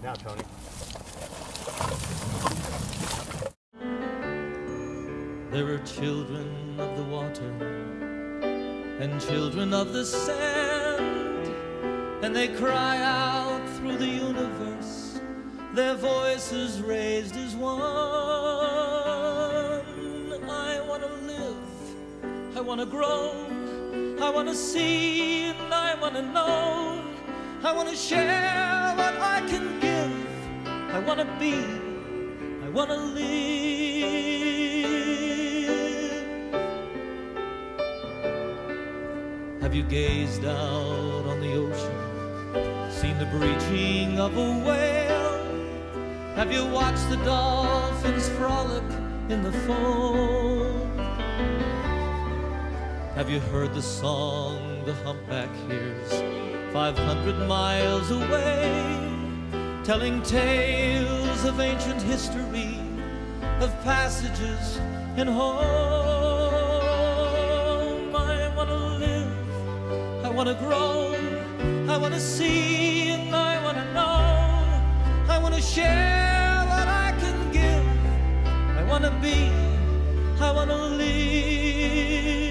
Now, Tony. There are children of the water and children of the sand, and they cry out through the universe, their voices raised as one. I want to live, I want to grow, I want to see, and I want to know. I want to share what I can give. I want to be, I want to live. Have you gazed out on the ocean, seen the breaching of a whale? Have you watched the dolphins frolic in the foam? Have you heard the song the humpback hears 500 miles away, telling tales of ancient history, of passages and home? I want to live, I want to grow, I want to see, and I want to know. I want to share what I can give. I want to be, I want to live.